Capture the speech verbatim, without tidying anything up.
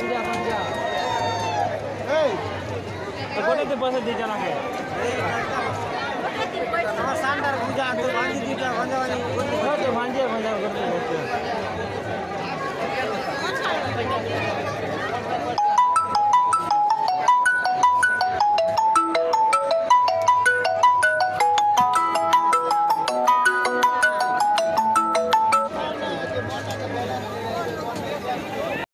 पंजा पंजा ए कोटे ते पैसे दे जाना के शानदार पूजा तो भांजी दीजिए भंजावानी तो भांजे भंजा करते